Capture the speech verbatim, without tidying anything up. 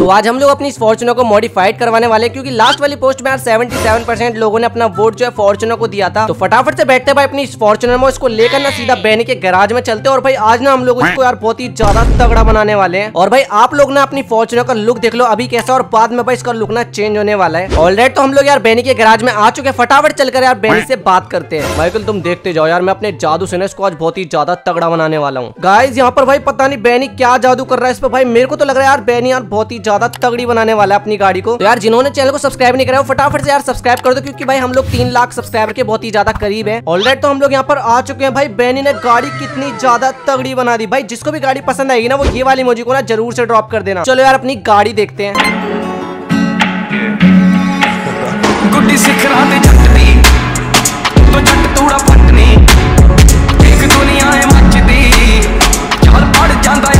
तो आज हम लोग अपनी फॉर्च्यूनर को मॉडिफाइड करवाने वाले हैं, क्योंकि लास्ट वाली पोस्ट में यार सतहत्तर परसेंट लोगों ने अपना वोट जो है फॉर्च्यूनर को दिया था। तो फटाफट से बैठते भाई अपनी फॉर्च्यूनर में, इसको लेकर ना सीधा बैनी के गैराज में चलते हैं। और भाई आज ना हम लोग इसको यार बहुत ही ज्यादा तगड़ा बनाने वाले हैं। और भाई आप लोग ना अपनी फॉर्च्यूनर का लुक देख लो अभी कैसा, और बाद में भाई इसका लुक ना चेंज होने वाला है। ऑलरेडी तो हम लोग यार बैनी के गैराज में आ चुके हैं, फटाफट चलकर यार बैनी से बात करते हैं। माइकल तुम देखते जाओ यार, मैं अपने जादू से ना इसको आज बहुत ही ज्यादा तगड़ा बनाने वाला हूँ। गाइस यहाँ पर भाई पता नहीं बैनी क्या जादू कर रहा है इस पर। भाई मेरे को तो लग रहा है यार बैनी यार बहुत ही ज्यादा तगड़ी बनाने वाला है अपनी गाड़ी को। तो यार जिन्होंने चैनल को सब्सक्राइब नहीं करा वो फटाफट से यार सब्सक्राइब कर दो, क्योंकि भाई हम लोग तीन लाख सब्सक्राइबर के बहुत ही ज्यादा करीब है। ऑलरेडी तो हम लोग यहाँ पर आ चुके हैं। भाई बैनी ने गाड़ी कितनी ज्यादा तगड़ी बना दी। भाई जिसको भी गाड़ी पसंद आएगी ना वो ये वाली इमोजी को ना जरूर से ड्रॉप कर देना। चलो यार अपनी गाड़ी देखते हैं। गुड्डी सिखरा दे जट्टी तो जट तूड़ा पटनी एक दुनिया है मचदी चल पड़ जांदा